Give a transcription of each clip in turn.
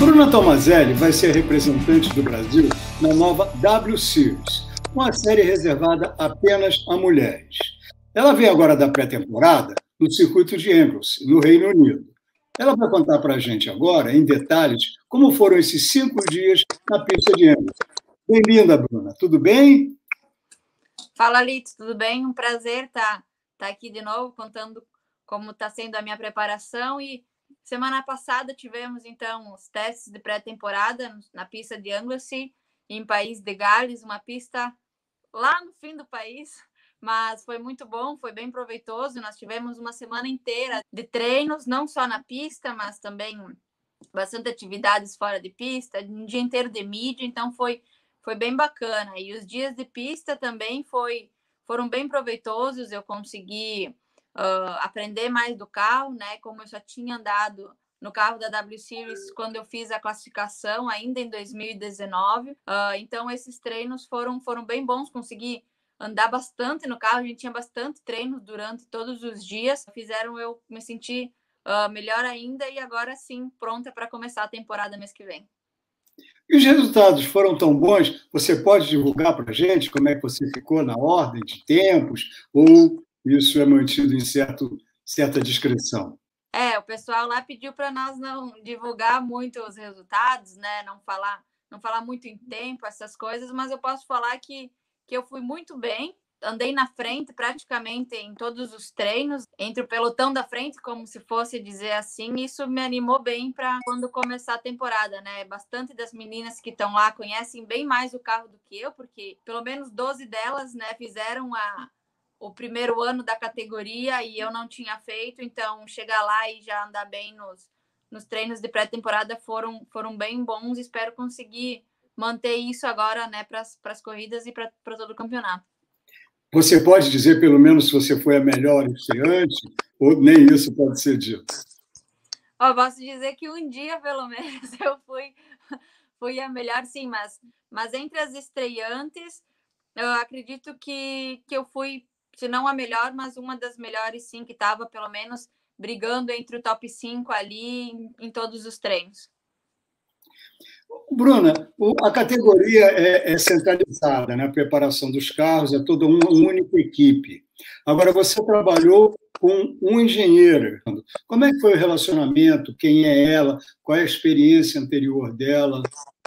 Bruna Tomazelli vai ser representante do Brasil na nova W Series, uma série reservada apenas a mulheres. Ela vem agora da pré-temporada no circuito de Anglesey, no Reino Unido. Ela vai contar para a gente agora, em detalhes, como foram esses 5 dias na pista de Anglesey. Bem-vinda, Bruna. Tudo bem? Fala, Lito. Tudo bem? Um prazer estar aqui de novo, contando como está sendo a minha preparação. E semana passada tivemos, então, os testes de pré-temporada na pista de Anglesey, em País de Gales, uma pista lá no fim do país, mas foi muito bom, foi bem proveitoso. Nós tivemos uma semana inteira de treinos, não só na pista, mas também bastante atividades fora de pista, um dia inteiro de mídia, então foi bem bacana. E os dias de pista também foram bem proveitosos. Eu consegui aprender mais do carro, né? Como eu já tinha andado no carro da W Series quando eu fiz a classificação ainda em 2019. Então, esses treinos foram bem bons. Consegui andar bastante no carro. A gente tinha bastante treino durante todos os dias. Fizeram eu me sentir melhor ainda e agora sim, pronta para começar a temporada mês que vem. E os resultados foram tão bons? Você pode divulgar para a gente como é que você ficou na ordem de tempos? Ou isso é mantido em certa discrição? O pessoal lá pediu para nós não divulgar muito os resultados, né? Não falar muito em tempo, essas coisas, mas eu posso falar que eu fui muito bem. Andei na frente praticamente em todos os treinos, entre o pelotão da frente, como se fosse dizer assim. Isso me animou bem para quando começar a temporada, né? Bastante das meninas que estão lá conhecem bem mais o carro do que eu, porque pelo menos 12 delas, né, fizeram o primeiro ano da categoria e eu não tinha feito. Então chegar lá e já andar bem nos treinos de pré-temporada foram bem bons. Espero conseguir manter isso agora, né, para as corridas e para todo o campeonato. Você pode dizer, pelo menos, se você foi a melhor estreante, ou nem isso pode ser dito? Eu posso dizer que um dia, pelo menos, eu fui a melhor, sim, mas entre as estreantes, eu acredito que eu fui, se não a melhor, mas uma das melhores, sim, que estava, pelo menos, brigando entre o top 5 ali em todos os treinos. Bruna, a categoria é centralizada, né? A preparação dos carros é toda uma única equipe. Agora, você trabalhou com um engenheiro. Como é que foi o relacionamento? Quem é ela? Qual é a experiência anterior dela?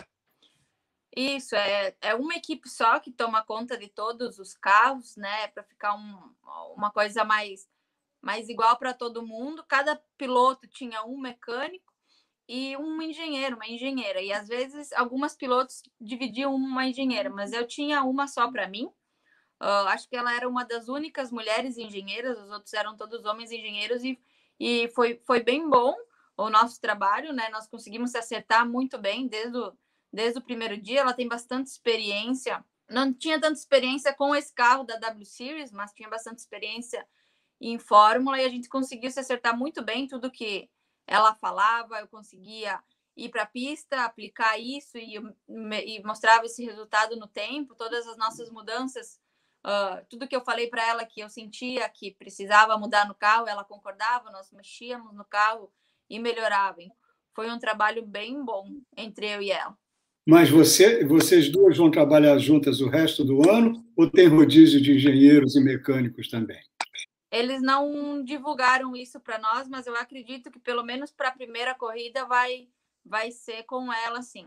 Isso, é uma equipe só que toma conta de todos os carros, né? Para ficar uma coisa mais igual para todo mundo. Cada piloto tinha um mecânico e um engenheiro, uma engenheira. E às vezes algumas pilotos dividiam uma engenheira, mas eu tinha uma só para mim. Acho que ela era uma das únicas mulheres engenheiras, os outros eram todos homens engenheiros e foi bem bom o nosso trabalho, né? Nós conseguimos se acertar muito bem desde o primeiro dia. Ela tem bastante experiência. Não tinha tanta experiência com esse carro da W Series, mas tinha bastante experiência em Fórmula e a gente conseguiu se acertar muito bem. Tudo que ela falava, eu conseguia ir para a pista, aplicar isso e mostrava esse resultado no tempo. Todas as nossas mudanças, tudo que eu falei para ela que eu sentia que precisava mudar no carro, ela concordava, nós mexíamos no carro e melhorava. Foi um trabalho bem bom entre eu e ela. Mas vocês duas vão trabalhar juntas o resto do ano ou tem rodízio de engenheiros e mecânicos também? Eles não divulgaram isso para nós, mas eu acredito que pelo menos para a primeira corrida vai ser com ela, sim.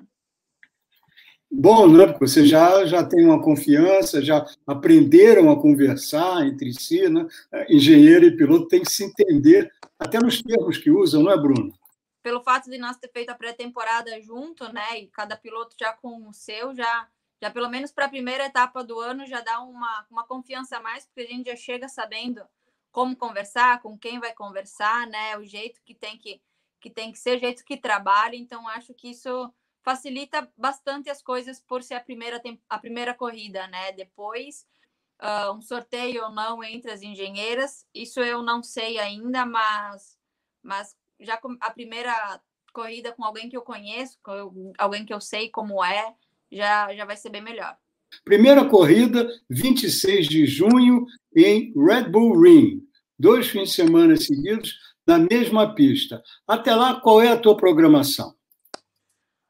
Bom, né? Porque vocês já têm uma confiança, já aprenderam a conversar entre si, né? Engenheiro e piloto têm que se entender, até nos termos que usam, não é, Bruno? Pelo fato de nós ter feito a pré-temporada junto, né? E cada piloto já com o seu, já pelo menos para a primeira etapa do ano já dá uma confiança a mais, porque a gente já chega sabendo como conversar, com quem vai conversar, né? O jeito que tem que ser, o jeito que trabalha. Então, acho que isso facilita bastante as coisas por ser a primeira corrida, né? Depois, um sorteio ou não entre as engenheiras, isso eu não sei ainda, mas já a primeira corrida com alguém que eu conheço, com alguém que eu sei como já vai ser bem melhor. Primeira corrida, 26 de junho, em Red Bull Ring. 2 fins de semana seguidos na mesma pista. Até lá, qual é a tua programação?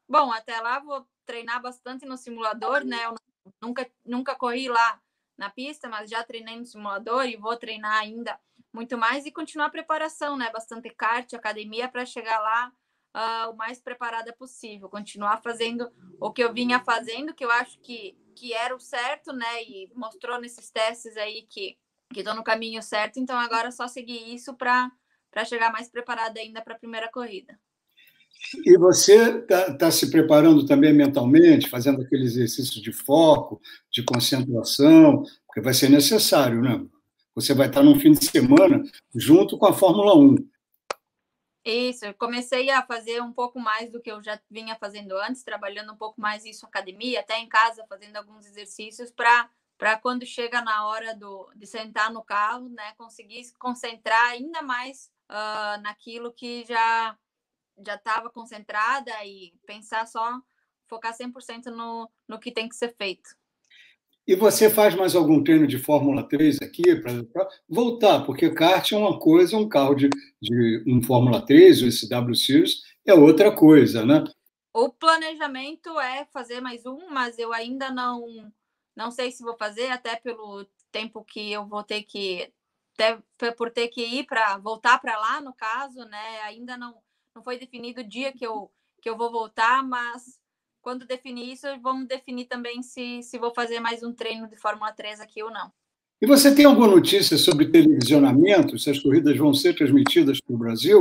Bom, até lá vou treinar bastante no simulador, né? Eu nunca corri lá na pista, mas já treinei no simulador e vou treinar ainda muito mais e continuar a preparação, né? Bastante kart, academia para chegar lá o mais preparada possível. Continuar fazendo o que eu vinha fazendo, que eu acho que era o certo, né? E mostrou nesses testes aí que estou no caminho certo. Então agora é só seguir isso para chegar mais preparada ainda para a primeira corrida. E você está se preparando também mentalmente, fazendo aquele exercício de foco, de concentração, porque vai ser necessário, né? Você vai estar num fim de semana junto com a Fórmula 1. Isso, eu comecei a fazer um pouco mais do que eu já vinha fazendo antes, trabalhando um pouco mais isso academia, até em casa, fazendo alguns exercícios para quando chega na hora de sentar no carro, né, conseguir se concentrar ainda mais naquilo que já estava concentrada e pensar só, focar 100% no que tem que ser feito. E você faz mais algum treino de Fórmula 3 aqui para voltar? Porque kart é uma coisa, um carro de um Fórmula 3, esse W Series, é outra coisa, né? O planejamento é fazer mais um, mas eu ainda não sei se vou fazer, até pelo tempo que eu vou ter que por ter que ir para voltar para lá, no caso, né? Ainda não foi definido o dia que eu vou voltar, mas quando definir isso, vamos definir também se vou fazer mais um treino de Fórmula 3 aqui ou não. E você tem alguma notícia sobre televisionamento? Se as corridas vão ser transmitidas para o Brasil?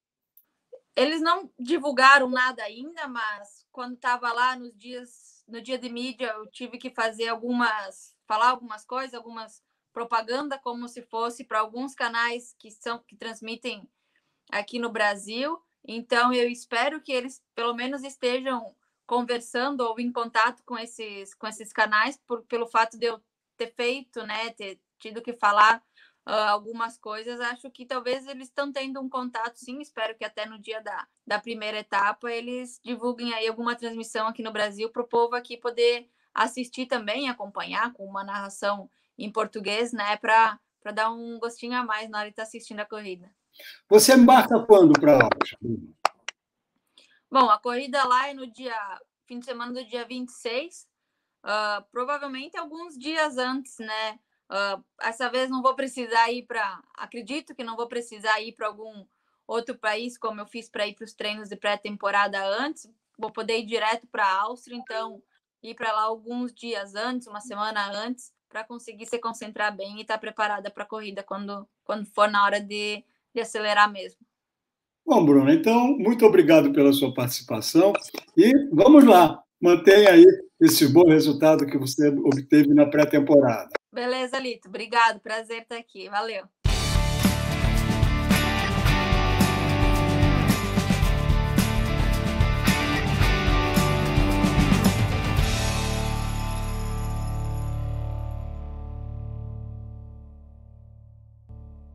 Eles não divulgaram nada ainda, mas quando estava lá no dia de mídia, eu tive que falar algumas coisas, algumas propaganda, como se fosse para alguns canais que transmitem aqui no Brasil. Então, eu espero que eles, pelo menos, estejam conversando ou em contato com esses canais, pelo fato de eu ter feito, né, ter tido que falar algumas coisas. Acho que talvez eles estão tendo um contato, sim. Espero que até no dia da primeira etapa eles divulguem aí alguma transmissão aqui no Brasil para o povo aqui poder assistir também, acompanhar com uma narração em português, né, para dar um gostinho a mais na hora de estar assistindo a corrida. Você embarca quando para lá? Bom, a corrida lá é no fim de semana do dia 26, provavelmente alguns dias antes, né? Essa vez não vou precisar ir acredito que não vou precisar ir para algum outro país, como eu fiz para ir para os treinos de pré-temporada antes, vou poder ir direto para a Áustria, então ir para lá alguns dias antes, uma semana antes, para conseguir se concentrar bem e estar preparada para a corrida quando for na hora de acelerar mesmo. Bom, Bruno, então, muito obrigado pela sua participação e vamos lá, mantenha aí esse bom resultado que você obteve na pré-temporada. Beleza, Lito. Obrigado. Prazer estar aqui. Valeu.